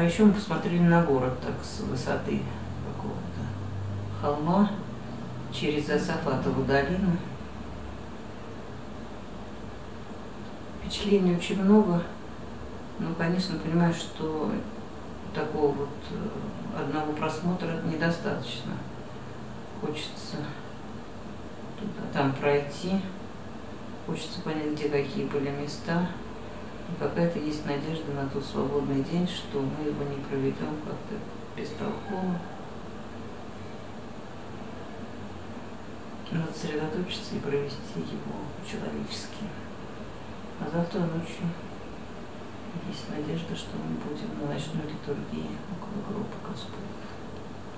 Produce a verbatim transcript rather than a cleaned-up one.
еще мы посмотрели на город так с высоты какого-то холма через Иосафатову долину. Впечатлений очень много, но, конечно, понимаю, что такого вот одного просмотра недостаточно. Хочется туда, там пройти, хочется понять, где какие были места. И какая-то есть надежда на тот свободный день, что мы его не проведем как-то бестолково. Надо сосредоточиться и провести его по-человечески. А завтра ночью есть надежда, что мы будем на ночной литургии около гроба Господня.